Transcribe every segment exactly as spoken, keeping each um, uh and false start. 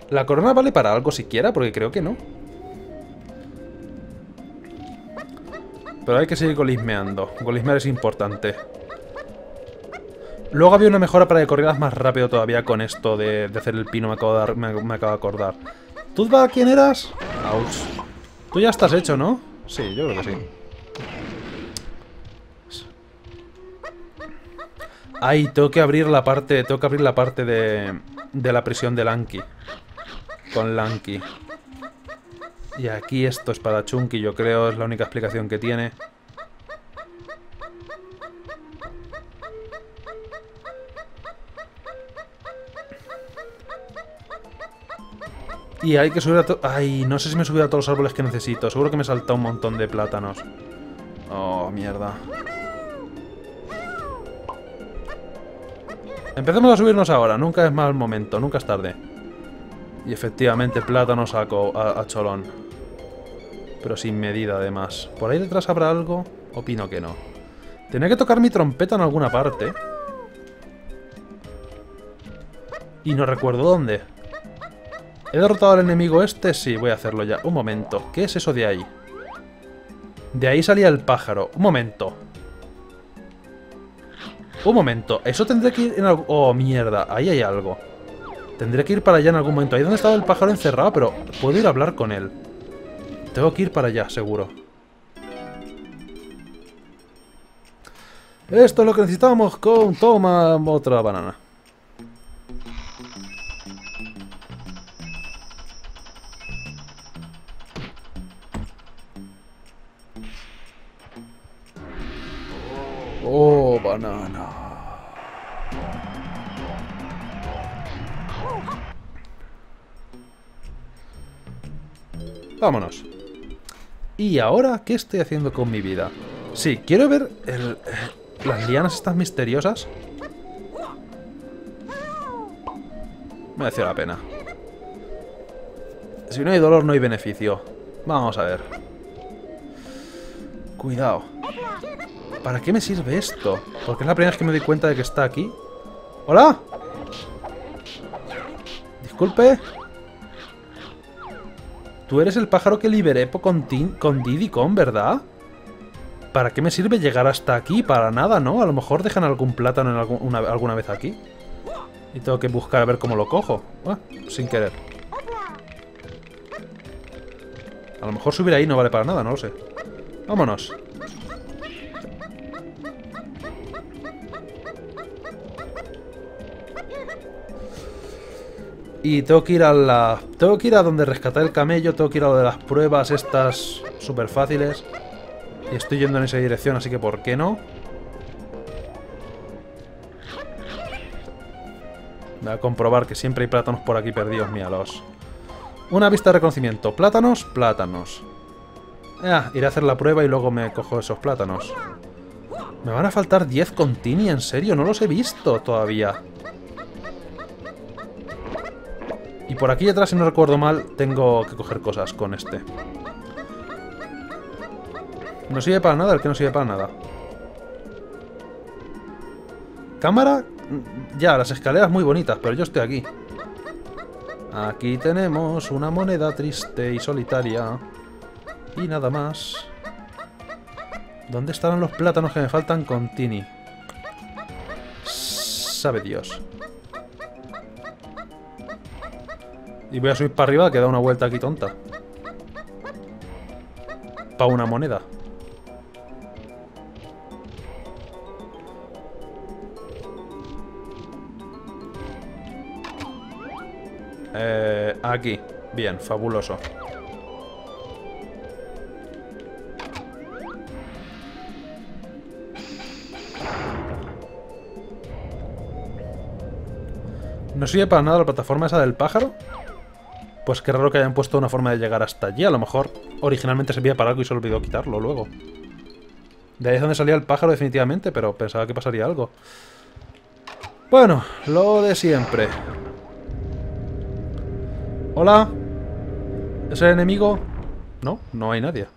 ¿La corona vale para algo siquiera? Porque creo que no. Pero hay que seguir golismeando. Golismear es importante. Luego había una mejora para que corrieras más rápido todavía con esto de, de hacer el pino, me acabo de, dar, me, me acabo de acordar. ¿Tú, va, quién eras? Ouch. Tú ya estás hecho, ¿no? Sí, yo creo que sí. Ay, tengo que abrir la parte, tengo que abrir la parte de, de la prisión de Lanky. Con Lanky. Y aquí esto es para Chunky, yo creo, es la única explicación que tiene. Y hay que subir a to... Ay, no sé si me he subido a todos los árboles que necesito. Seguro que me he saltado un montón de plátanos. Oh, mierda. Empecemos a subirnos ahora. Nunca es mal momento, nunca es tarde. Y efectivamente, plátanos a, a, a cholón. Pero sin medida, además. ¿Por ahí detrás habrá algo? Opino que no. Tenía que tocar mi trompeta en alguna parte. Y no recuerdo dónde. ¿He derrotado al enemigo este? Sí, voy a hacerlo ya. Un momento. ¿Qué es eso de ahí? De ahí salía el pájaro. Un momento. Un momento. Eso tendré que ir en algo... Oh, mierda. Ahí hay algo. Tendré que ir para allá en algún momento. Ahí donde estaba el pájaro encerrado, pero puedo ir a hablar con él. Tengo que ir para allá, seguro. Esto es lo que necesitamos con... Toma otra banana. Oh, banana. Vámonos. ¿Y ahora qué estoy haciendo con mi vida? Sí, quiero ver el, las lianas estas misteriosas. Mereció la pena. Si no hay dolor, no hay beneficio. Vamos a ver. Cuidado. ¿Para qué me sirve esto? Porque es la primera vez que me doy cuenta de que está aquí. ¡Hola! Disculpe. Tú eres el pájaro que liberé con, con Diddy Kong, ¿verdad? ¿Para qué me sirve llegar hasta aquí? Para nada, ¿no? A lo mejor dejan algún plátano en algún, una, alguna vez aquí. Y tengo que buscar a ver cómo lo cojo. Ah, sin querer. A lo mejor subir ahí no vale para nada, no lo sé. Vámonos. Y tengo que ir a la... Tengo que ir a donde rescatar el camello. Tengo que ir a lo de las pruebas estas súper fáciles. Y estoy yendo en esa dirección, así que ¿por qué no? Voy a comprobar que siempre hay plátanos por aquí perdidos, míralos. Una vista de reconocimiento. Plátanos, plátanos. Ah, iré a hacer la prueba y luego me cojo esos plátanos. Me van a faltar diez con Tini, ¿en serio? No los he visto todavía. Y por aquí atrás, si no recuerdo mal, tengo que coger cosas con este. No sirve para nada, el que no sirve para nada. Cámara... Ya, las escaleras muy bonitas, pero yo estoy aquí. Aquí tenemos una moneda triste y solitaria. Y nada más. ¿Dónde estarán los plátanos que me faltan con Tini? Sabe Dios. Y voy a subir para arriba, que da una vuelta aquí tonta. Para una moneda. Eh, aquí. Bien, fabuloso. ¿No sirve para nada la plataforma esa del pájaro? Pues qué raro que hayan puesto una forma de llegar hasta allí. A lo mejor originalmente servía para algo y se olvidó quitarlo luego. De ahí es donde salía el pájaro definitivamente, pero pensaba que pasaría algo. Bueno, lo de siempre. ¿Hola? ¿Es el enemigo? No, no hay nadie.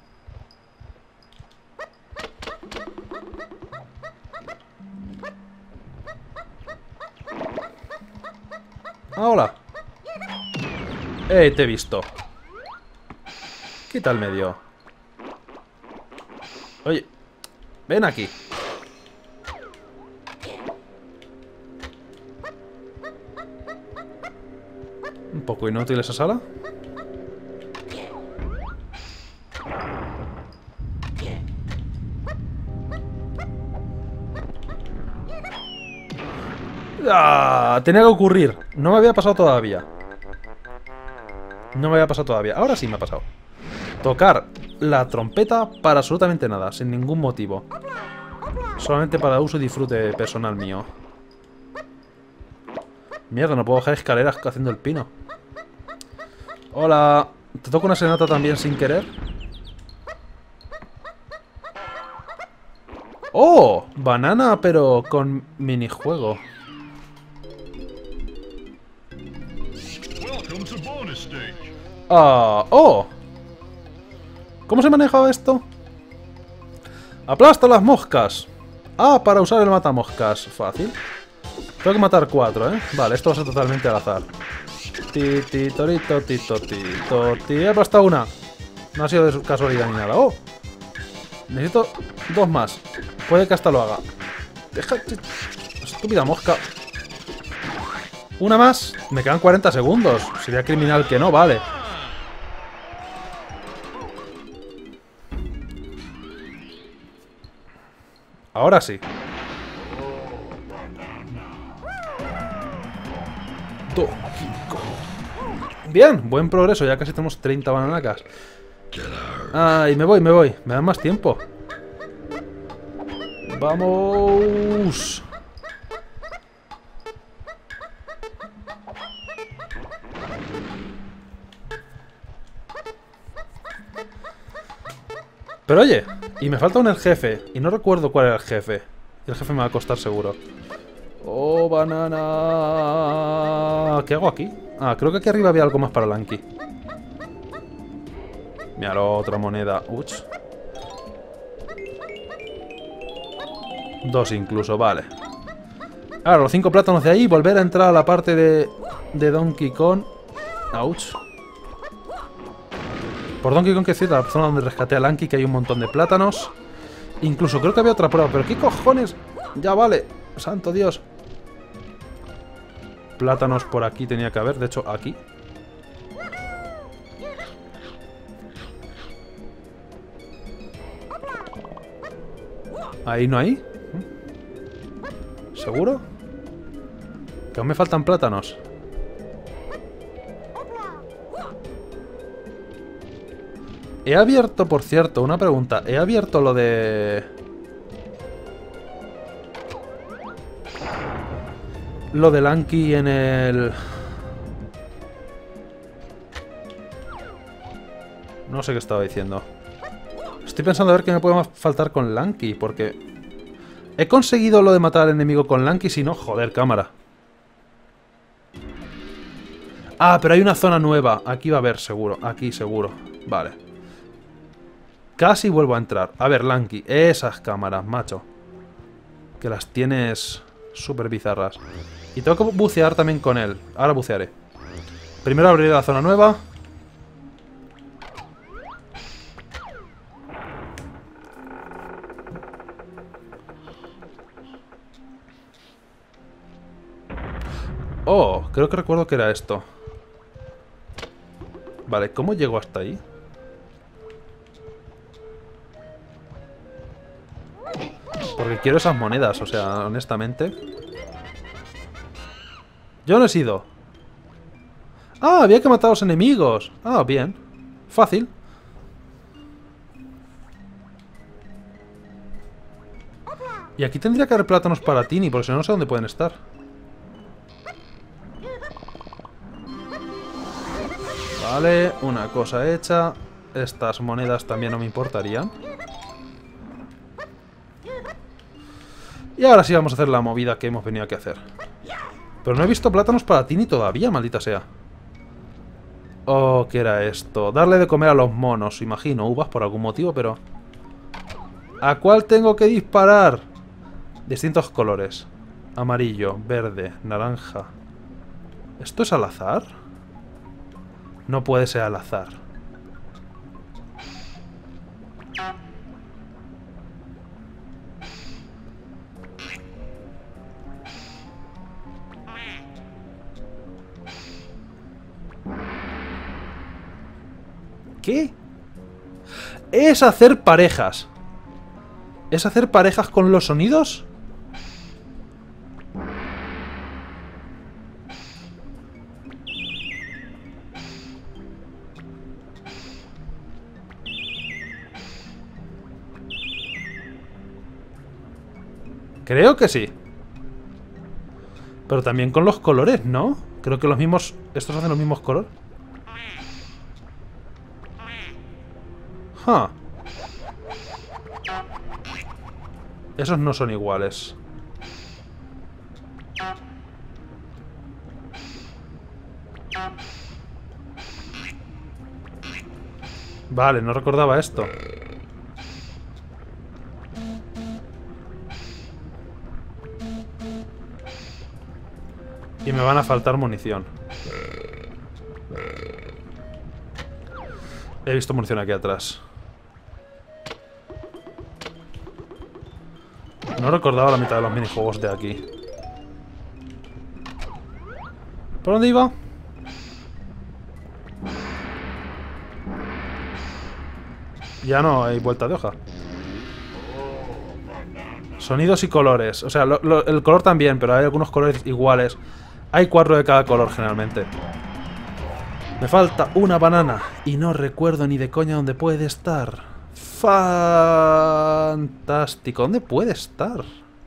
Ah, hola. ¡Eh, te he visto! Quita el medio. Oye, ven aquí. Un poco inútil esa sala. ¡Ah! Tenía que ocurrir. No me había pasado todavía. No me había pasado todavía. Ahora sí me ha pasado. Tocar la trompeta para absolutamente nada, sin ningún motivo. Solamente para uso y disfrute personal mío. Mierda, no puedo bajar escaleras haciendo el pino. Hola. ¿Te toco una serenata también sin querer? ¡Oh! Banana, pero con minijuego. Ah, ¡oh! ¿Cómo se manejaba esto? ¡Aplasta las moscas! Ah, para usar el matamoscas. Fácil. Tengo que matar cuatro, ¿eh? Vale, esto va a ser totalmente al azar. Ti, ti, torito, ti, to, ti, to, ti. He aplastado una. No ha sido de casualidad ni nada. ¡Oh! Necesito dos más. Puede que hasta lo haga. Deja... Estúpida mosca. Una más. Me quedan cuarenta segundos. Sería criminal que no, vale. Ahora sí. Bien, buen progreso. Ya casi tenemos treinta bananacas. Ay, me voy, me voy. Me dan más tiempo. ¡Vamos! Pero oye, y me falta un el jefe. Y no recuerdo cuál era el jefe. El jefe me va a costar seguro. ¡Oh, banana! ¿Qué hago aquí? Ah, creo que aquí arriba había algo más para Lanky. Mira, otra moneda. Uch. Dos incluso, vale. Ahora, los cinco plátanos de ahí. Volver a entrar a la parte de, de Donkey Kong. Ouch. Por Donkey Kong, que es la zona donde rescaté a Lanky, que hay un montón de plátanos. Incluso creo que había otra prueba. Pero ¿qué cojones? Ya vale. Santo Dios. Plátanos por aquí tenía que haber. De hecho, aquí. Ahí no hay. ¿Seguro? Que aún me faltan plátanos. He abierto, por cierto, una pregunta. He abierto lo de... Lo de Lanky en el... No sé qué estaba diciendo. Estoy pensando a ver qué me puede faltar con Lanky, porque... He conseguido lo de matar al enemigo con Lanky, si no, joder, cámara. Ah, pero hay una zona nueva. Aquí va a haber, seguro. Aquí, seguro. Vale. Casi vuelvo a entrar. A ver, Lanky. Esas cámaras, macho. Que las tienes súper bizarras. Y tengo que bucear también con él. Ahora bucearé. Primero abriré la zona nueva. Oh, creo que recuerdo que era esto. Vale, ¿cómo llego hasta ahí? Porque quiero esas monedas, o sea, honestamente. Yo no he sido. Ah, había que matar a los enemigos. Ah, bien. Fácil. Y aquí tendría que haber plátanos para Tini, porque si no, no sé dónde pueden estar. Vale, una cosa hecha. Estas monedas también no me importarían. Y ahora sí vamos a hacer la movida que hemos venido aquí a hacer. Pero no he visto plátanos para Tini todavía, maldita sea. Oh, ¿qué era esto? Darle de comer a los monos, imagino. Uvas por algún motivo, pero... ¿A cuál tengo que disparar? Distintos colores. Amarillo, verde, naranja. ¿Esto es al azar? No puede ser al azar. ¿Qué? Es hacer parejas. ¿Es hacer parejas con los sonidos? Creo que sí. Pero también con los colores, ¿no? Creo que los mismos... ¿Estos hacen los mismos colores? Huh. Esos no son iguales. Vale, no recordaba esto. Y me van a faltar munición. He visto munición aquí atrás. No recordaba la mitad de los minijuegos de aquí. ¿Por dónde iba? Ya no hay vuelta de hoja. Sonidos y colores. O sea, lo, lo, el color también, pero hay algunos colores iguales. Hay cuatro de cada color generalmente. Me falta una banana y no recuerdo ni de coña dónde puede estar. Fantástico. ¿Dónde puede estar?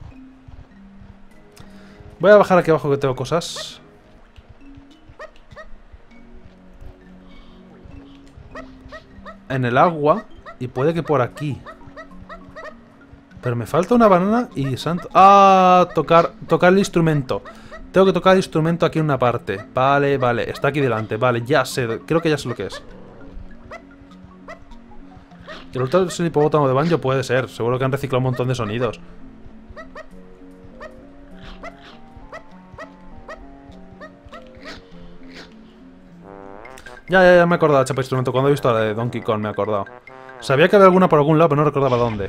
Voy a bajar aquí abajo que tengo cosas. En el agua. Y puede que por aquí. Pero me falta una banana y santo... ¡Ah! Tocar, tocar el instrumento. Tengo que tocar el instrumento aquí en una parte. Vale, vale. Está aquí delante. Vale, ya sé. Creo que ya sé lo que es. El ultra es el hipopótamo de banjo puede ser. Seguro que han reciclado un montón de sonidos. Ya, ya, ya me he acordado, chapa instrumento. Cuando he visto la de Donkey Kong me he acordado. Sabía que había alguna por algún lado, pero no recordaba dónde.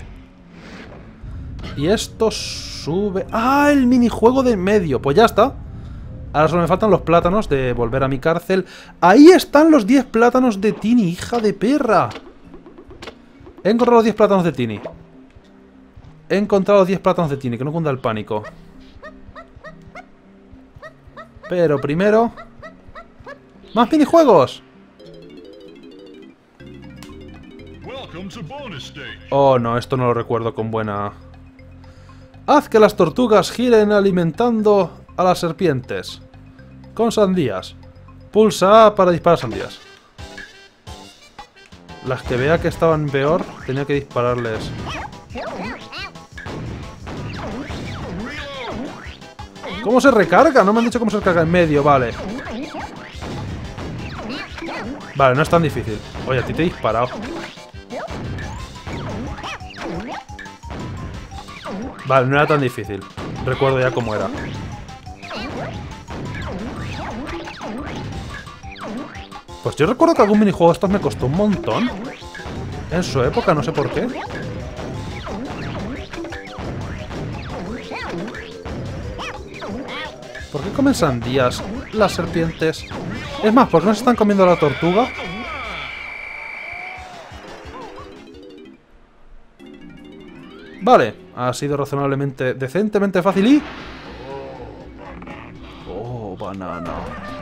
Y esto sube... ¡Ah! El minijuego de medio. Pues ya está. Ahora solo me faltan los plátanos de volver a mi cárcel. ¡Ahí están los diez plátanos de Tini, hija de perra! He encontrado los diez plátanos de Tini. He encontrado los diez plátanos de Tini, que no cunda el pánico. Pero primero... ¡más minijuegos! Oh, no, esto no lo recuerdo con buena... Haz que las tortugas giren alimentando a las serpientes. Con sandías. Pulsa A para disparar sandías. Las que vea que estaban peor, tenía que dispararles. ¿Cómo se recarga? No me han dicho cómo se recarga en medio, vale. Vale, no es tan difícil. Oye, a ti te he disparado. Vale, no era tan difícil. Recuerdo ya cómo era. Pues yo recuerdo que algún minijuego de estos me costó un montón. En su época, no sé por qué. ¿Por qué comen sandías las serpientes? Es más, ¿por qué no se están comiendo la tortuga? Vale, ha sido razonablemente, decentemente fácil y... Oh, banana.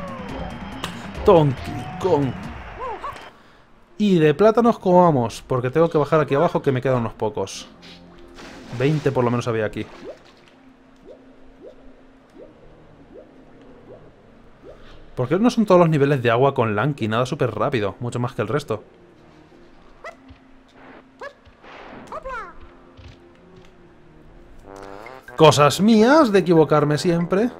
Donkey Kong. Y de plátanos como vamos, porque tengo que bajar aquí abajo que me quedan unos pocos. veinte por lo menos había aquí. ¿Por qué no son todos los niveles de agua con Lanky? Nada súper rápido, mucho más que el resto. Cosas mías de equivocarme siempre.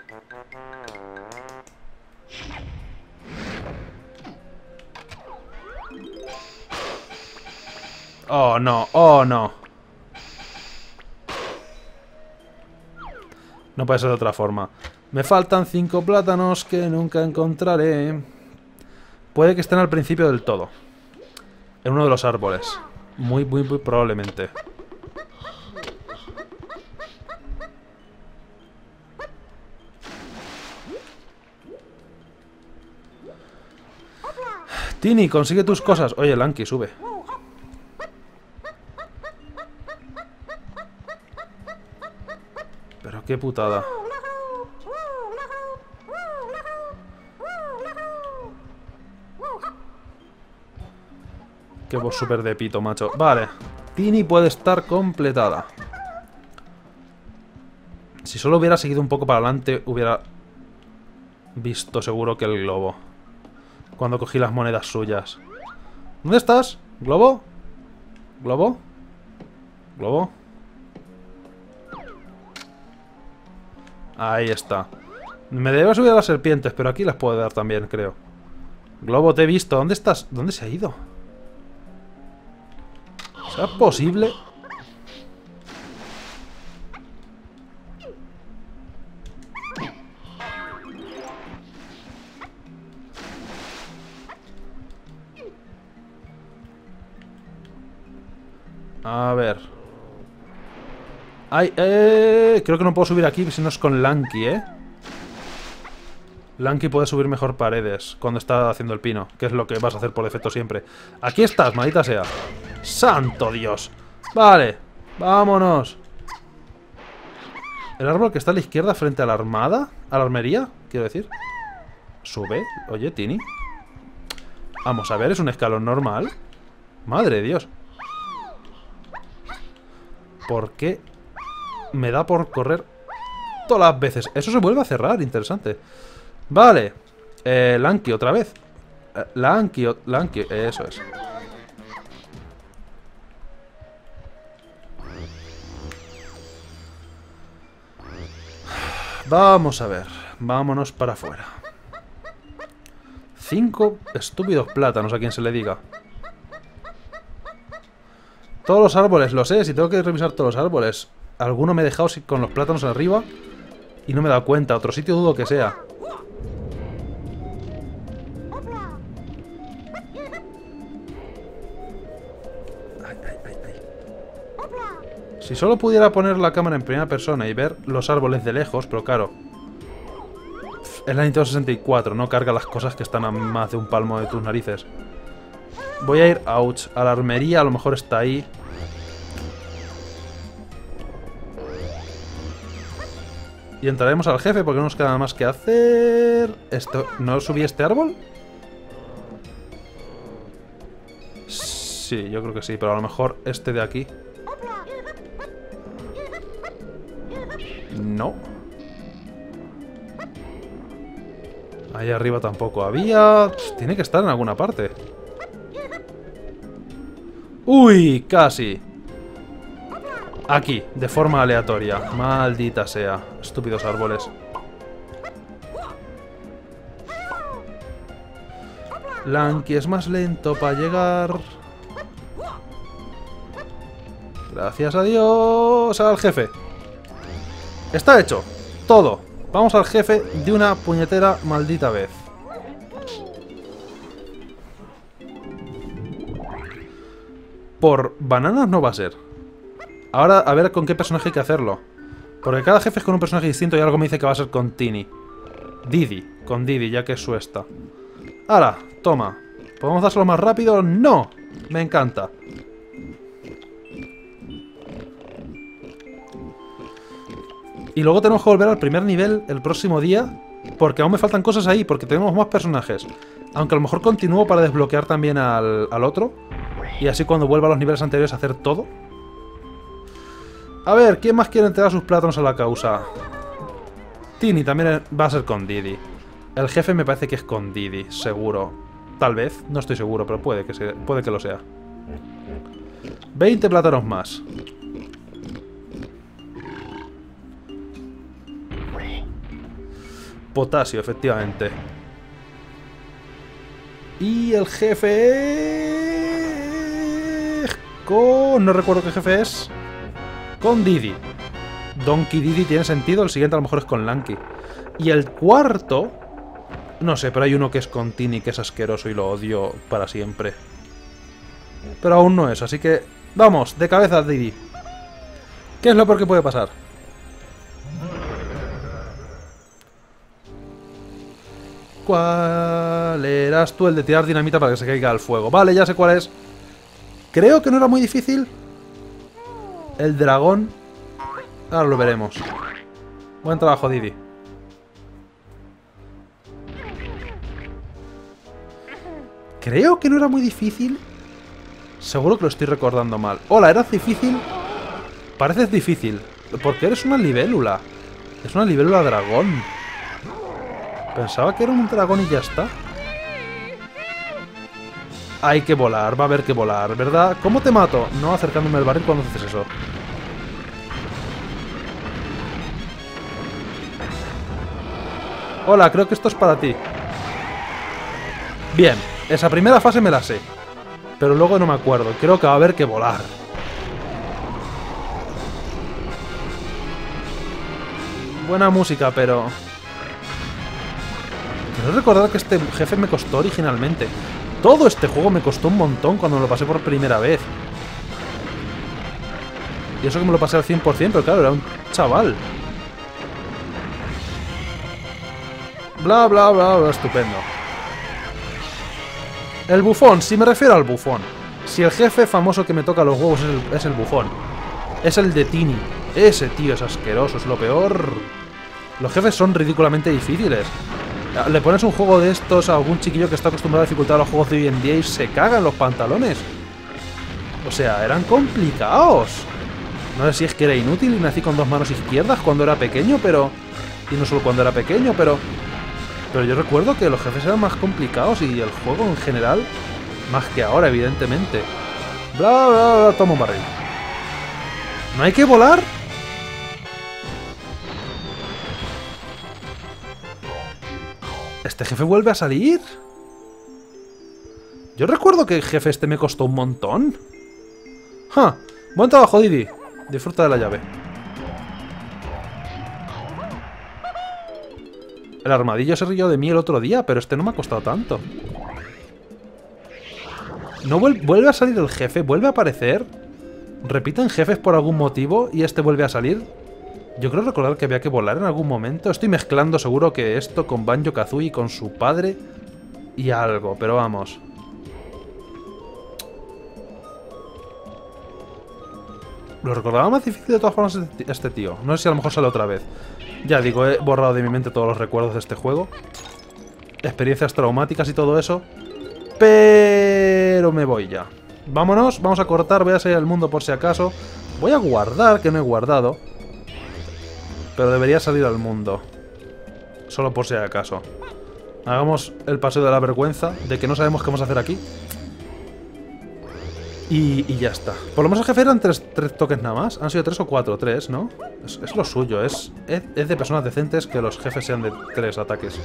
Oh, no, oh, no. No puede ser de otra forma. Me faltan cinco plátanos que nunca encontraré. Puede que estén al principio del todo. En uno de los árboles. Muy, muy, muy probablemente. Tini, consigue tus cosas. Oye, Lanky, sube. Pero qué putada. Qué voz súper de pito, macho. Vale. Tini puede estar completada. Si solo hubiera seguido un poco para adelante, hubiera visto seguro que el globo. Cuando cogí las monedas suyas. ¿Dónde estás? ¿Globo? ¿Globo? ¿Globo? Ahí está. Me debo subir a las serpientes, pero aquí las puedo dar también, creo. Globo, te he visto. ¿Dónde estás? ¿Dónde se ha ido? ¿Será posible? A ver. Ay, eh, creo que no puedo subir aquí si no es con Lanky, ¿eh? Lanky puede subir mejor paredes cuando está haciendo el pino, que es lo que vas a hacer por defecto siempre. Aquí estás, maldita sea. ¡Santo Dios! Vale, vámonos. El árbol que está a la izquierda frente a la armada, a la armería, quiero decir. Sube. Oye, Tini. Vamos a ver, es un escalón normal. Madre de Dios. ¿Por qué me da por correr todas las veces? Eso se vuelve a cerrar, interesante. Vale. Eh, Lanky, otra vez. Eh, Lanky, Lanky, eso es. Vamos a ver. Vámonos para afuera. Cinco estúpidos plátanos, a quien se le diga. Todos los árboles, lo sé, si tengo que revisar todos los árboles. Alguno me he dejado con los plátanos arriba y no me he dado cuenta. Otro sitio dudo que sea. Ay, ay, ay, ay. Si solo pudiera poner la cámara en primera persona y ver los árboles de lejos, pero claro, es la Nintendo sesenta y cuatro, no carga las cosas que están a más de un palmo de tus narices. Voy a ir, ouch, a la armería, a lo mejor está ahí. Y entraremos al jefe porque no nos queda nada más que hacer. Esto, ¿no subí este árbol? Sí, yo creo que sí, pero a lo mejor este de aquí. No. Ahí arriba tampoco había. Pues tiene que estar en alguna parte. ¡Uy! Casi. Aquí, de forma aleatoria. Maldita sea. Estúpidos árboles. Lanky es más lento para llegar. Gracias a Dios. Al jefe. Está hecho. Todo. Vamos al jefe de una puñetera maldita vez. Por bananas no va a ser. Ahora a ver con qué personaje hay que hacerlo. Porque cada jefe es con un personaje distinto y algo me dice que va a ser con Tini. Didi. Con Didi, ya que es su esta. ¡Hala! Toma. ¿Podemos dárselo más rápido? ¡No! Me encanta. Y luego tenemos que volver al primer nivel el próximo día. Porque aún me faltan cosas ahí. Porque tenemos más personajes. Aunque a lo mejor continúo para desbloquear también al, al otro. Y así cuando vuelva a los niveles anteriores a hacer todo. A ver, ¿quién más quiere entregar sus plátanos a la causa? Tini también va a ser con Didi. El jefe me parece que es con Didi, seguro. Tal vez, no estoy seguro, pero puede que, se, puede que lo sea. veinte plátanos más. Potasio, efectivamente. Y el jefe... Con... No recuerdo qué jefe es. Con Didi. Donkey Didi tiene sentido, el siguiente a lo mejor es con Lanky. Y el cuarto... No sé, pero hay uno que es con Tini, que es asqueroso y lo odio para siempre. Pero aún no es, así que... ¡Vamos! ¡De cabeza, Didi! ¿Qué es lo peor que puede pasar? ¿Cuál eras tú? El de tirar dinamita para que se caiga al fuego. Vale, ya sé cuál es. Creo que no era muy difícil. El dragón. Ahora lo veremos. Buen trabajo, Didi. Creo que no era muy difícil. Seguro que lo estoy recordando mal. Hola, ¿eras difícil? Pareces difícil. Porque eres una libélula. Es una libélula dragón. Pensaba que era un dragón y ya está. Hay que volar, va a haber que volar, ¿verdad? ¿Cómo te mato? No acercándome al barril cuando haces eso. Hola, creo que esto es para ti. Bien, esa primera fase me la sé. Pero luego no me acuerdo. Creo que va a haber que volar. Buena música, pero... Quiero recordar que este jefe me costó originalmente. Todo este juego me costó un montón cuando me lo pasé por primera vez. Y eso que me lo pasé al cien por cien, pero claro, era un chaval. Bla, bla, bla, bla, estupendo. El bufón, si me refiero al bufón. Si el jefe famoso que me toca los huevos es el, es el bufón. Es el de Tini. Ese tío es asqueroso, es lo peor. Los jefes son ridículamente difíciles. Le pones un juego de estos a algún chiquillo que está acostumbrado a dificultar los juegos de hoy en día y se caga en los pantalones. O sea, eran complicados. No sé si es que era inútil y nací con dos manos izquierdas cuando era pequeño, pero... Y no solo cuando era pequeño, pero... Pero yo recuerdo que los jefes eran más complicados y el juego en general, más que ahora, evidentemente. Bla, bla, bla, toma un barril. ¿No hay que volar? ¿Este jefe vuelve a salir? Yo recuerdo que el jefe este me costó un montón. ¡Ja! Buen trabajo, Didi. Disfruta de la llave. El armadillo se rió de mí el otro día, pero este no me ha costado tanto. ¿No vuelve a salir el jefe? ¿Vuelve a aparecer? ¿Repiten jefes por algún motivo y este vuelve a salir? Yo creo recordar que había que volar en algún momento. Estoy mezclando seguro que esto con Banjo-Kazooie y con su padre y algo, pero vamos. Lo recordaba más difícil de todas formas este tío. No sé si a lo mejor sale otra vez. Ya digo, he borrado de mi mente todos los recuerdos de este juego. Experiencias traumáticas y todo eso. Pero me voy ya. Vámonos, vamos a cortar, voy a salir al mundo por si acaso. Voy a guardar, que no he guardado. Pero debería salir al mundo. Solo por si acaso. Hagamos el paseo de la vergüenza de que no sabemos qué vamos a hacer aquí. Y, y ya está. Por lo menos el jefe eran tres, tres toques nada más. Han sido tres o cuatro, tres, ¿no? Es, es lo suyo, es, es, es de personas decentes que los jefes sean de tres ataques.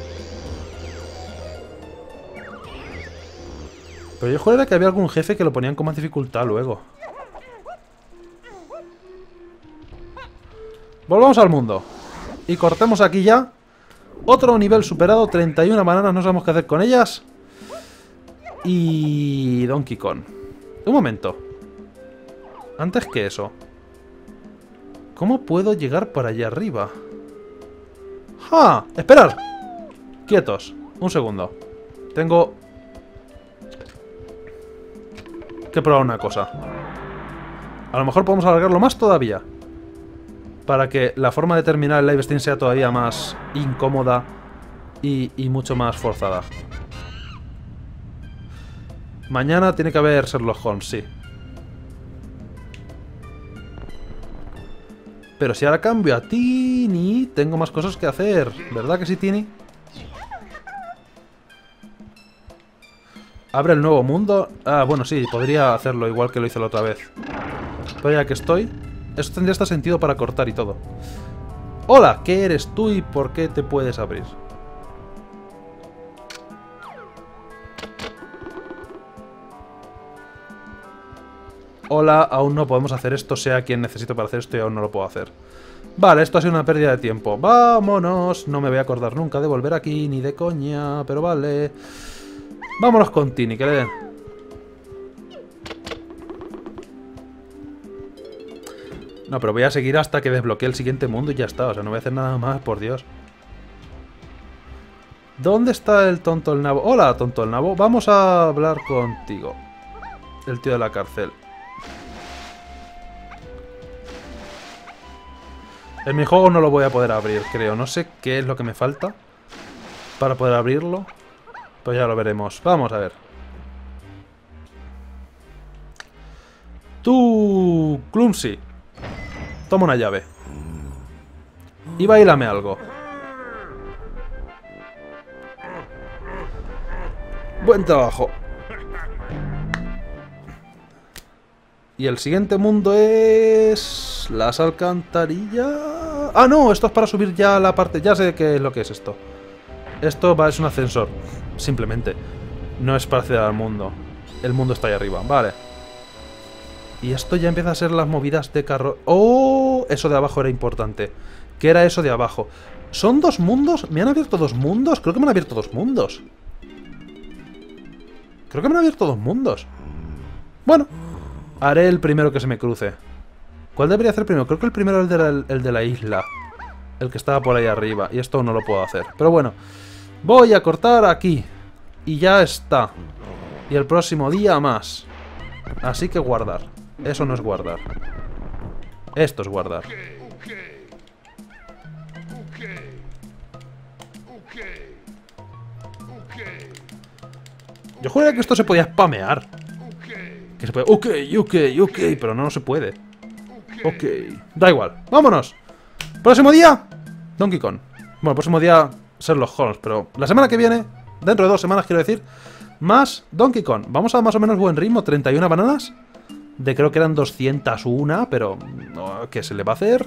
Pero yo juraría que había algún jefe que lo ponían con más dificultad luego. Volvamos al mundo. Y cortemos aquí ya. Otro nivel superado, treinta y una bananas, no sabemos qué hacer con ellas. Y... Donkey Kong. Un momento. Antes que eso. ¿Cómo puedo llegar para allá arriba? ¡Ja! ¡Esperad! Quietos. Un segundo. Tengo... que probar una cosa. A lo mejor podemos alargarlo más todavía. Para que la forma de terminar el live stream sea todavía más incómoda y, y mucho más forzada. Mañana tiene que haber Sherlock Holmes, sí. Pero si ahora cambio a Tini, tengo más cosas que hacer. ¿Verdad que sí, Tini? Abre el nuevo mundo. Ah, bueno, sí, podría hacerlo igual que lo hice la otra vez. Pero ya que estoy... Eso tendría hasta sentido para cortar y todo. Hola, ¿qué eres tú y por qué te puedes abrir? Hola, aún no podemos hacer esto, sea quien necesito para hacer esto y aún no lo puedo hacer. Vale, esto ha sido una pérdida de tiempo. Vámonos. No me voy a acordar nunca de volver aquí, ni de coña, pero vale. Vámonos con Tini, que le den. No, pero voy a seguir hasta que desbloquee el siguiente mundo y ya está. O sea, no voy a hacer nada más, por Dios. ¿Dónde está el tonto el nabo? Hola, tonto el nabo. Vamos a hablar contigo. El tío de la cárcel. En mi juego no lo voy a poder abrir, creo. No sé qué es lo que me falta para poder abrirlo. Pues ya lo veremos. Vamos a ver. Tú, Clumsy. Toma una llave. Y bailame algo. Buen trabajo. Y el siguiente mundo es... las alcantarillas... Ah, no, esto es para subir ya la parte... Ya sé qué es lo que es esto. Esto va, es un ascensor. Simplemente. No es para acceder al mundo. El mundo está ahí arriba. Vale. Y esto ya empieza a ser las movidas de carro... ¡Oh! Eso de abajo era importante. ¿Qué era eso de abajo? ¿Son dos mundos? ¿Me han abierto dos mundos? Creo que me han abierto dos mundos. Creo que me han abierto dos mundos. Bueno. Haré el primero que se me cruce. ¿Cuál debería hacer primero? Creo que el primero es el de la, el de la isla. El que estaba por ahí arriba. Y esto no lo puedo hacer. Pero bueno. Voy a cortar aquí. Y ya está. Y el próximo día más. Así que guardar. Eso no es guardar. Esto es guardar. Yo juraría que esto se podía spamear. Que se puede... Ok, ok, ok. Pero no, no se puede. Ok. Da igual. ¡Vámonos! Próximo día, Donkey Kong. Bueno, próximo día, Sherlock Holmes. Pero la semana que viene, dentro de dos semanas quiero decir, más Donkey Kong. Vamos a más o menos buen ritmo. treinta y una bananas. De creo que eran doscientas uno. Pero, ¿qué se le va a hacer?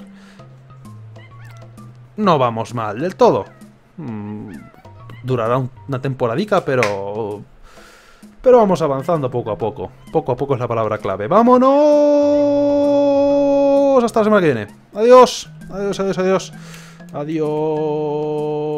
No vamos mal del todo. Mm, durará un, una temporadica, pero... Pero vamos avanzando poco a poco. Poco a poco es la palabra clave. ¡Vámonos! Hasta la semana que viene. Adiós. Adiós, adiós, adiós. Adiós.